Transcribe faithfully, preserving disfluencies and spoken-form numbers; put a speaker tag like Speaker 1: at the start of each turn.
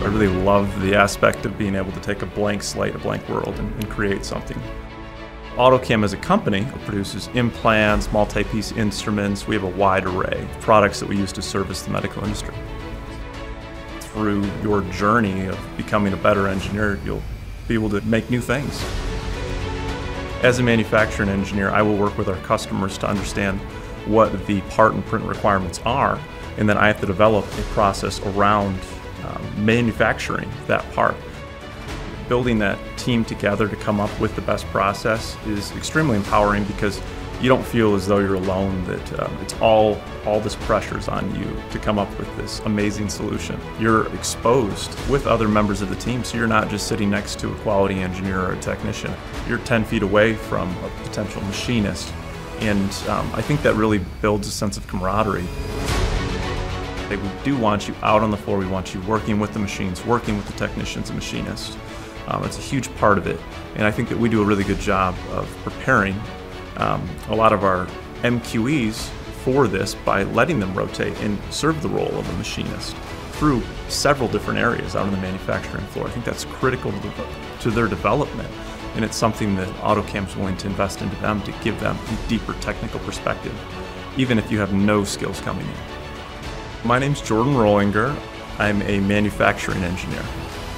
Speaker 1: really love the aspect of being able to take a blank slate, a blank world, and, and create something. Autocam as a company produces implants, multi-piece instruments. We have a wide array of products that we use to service the medical industry. Through your journey of becoming a better engineer, you'll be able to make new things. As a manufacturing engineer, I will work with our customers to understand what the part and print requirements are, and then I have to develop a process around um, manufacturing that part. Building that team together to come up with the best process is extremely empowering because you don't feel as though you're alone, that um, it's all, all this pressure's on you to come up with this amazing solution. You're exposed with other members of the team, so you're not just sitting next to a quality engineer or a technician. You're ten feet away from a potential machinist, and um, I think that really builds a sense of camaraderie. We do want you out on the floor. We want you working with the machines, working with the technicians and machinists. Um, it's a huge part of it, and I think that we do a really good job of preparing um, a lot of our M Q Es for this by letting them rotate and serve the role of a machinist through several different areas out on the manufacturing floor. I think that's critical to, the, to their development, and it's something that Autocam's willing to invest into them to give them a deeper technical perspective, even if you have no skills coming in. My name's Jordan Rollinger. I'm a manufacturing engineer.